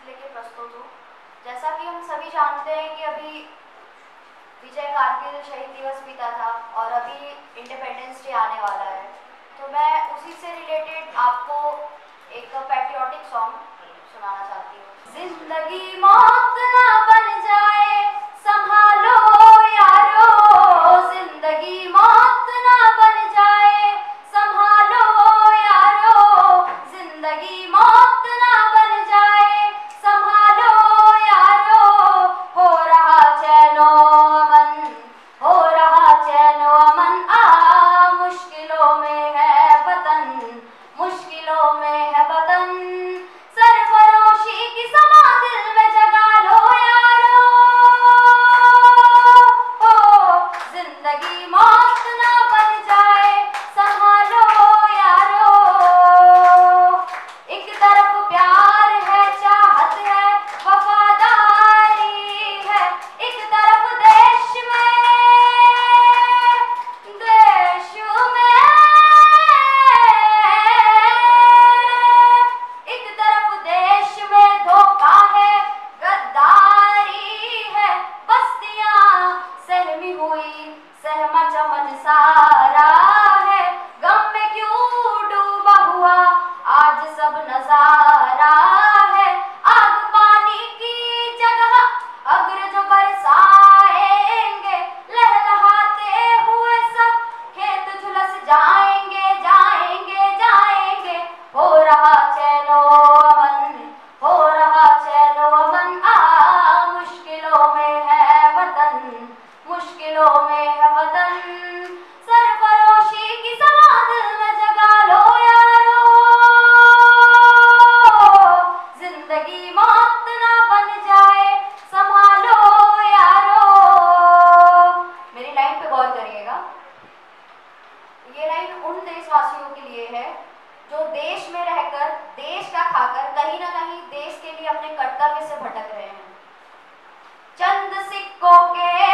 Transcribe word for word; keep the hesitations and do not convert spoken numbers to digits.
लेके प्रस्तुत हूँ। जैसा कि हम सभी जानते हैं कि अभी विजय कारगिल शहीद दिवस बीता था और अभी इंडिपेंडेंस डे आने वाला है, तो मैं उसी से रिलेटेड आपको एक पैट्रियोटिक सॉन्ग सुनाना चाहती हूँ। जिंदगी मौत ना बन जाए संभालो यारो, जिंदगी मौत ना बन जाए संभालो यारो, जिंदगी मौत ना बन जाए संभालो यारो। हो रहा चैनो अमन, हो रहा चैनो अमन, आ मुश्किलों में है वतन, मुश्किलों में है वतन। सरफरोशी की समा दिल में जगा लो यारो, हो जिंदगी मौत ना बन जाए संभालो यारो। एक तरफ प्यार है, चाहत है, वफादारी है, एक तरफ देश में, देश में, एक तरफ देश में धोखा है, गद्दारी है, बस्तियां सहमी हुई सहमा चमन सारा है, गम में क्यों डूबा हुआ आज सब नजारा है। आग पानी की जगह अगर जो बरसाएंगे, लहलहाते हुए सब खेत झुलस जाएंगे, जाएंगे, जाएंगे। हो रहा चैनो अमन, हो रहा चैनो अमन, आ मुश्किलों में है वतन, मुश्किलों में है वतन। सरफरोशी की समा दिल में जगा लो यारो, जिंदगी मौत ना बन जाए संभालो यारो। मेरी लाइन पे गौर करिएगा, ये लाइन उन देशवासियों के लिए है जो देश में रहकर, देश का खाकर कहीं ना कहीं देश के लिए अपने कर्तव्य से भटक रहे हैं। चंद सिक्कों के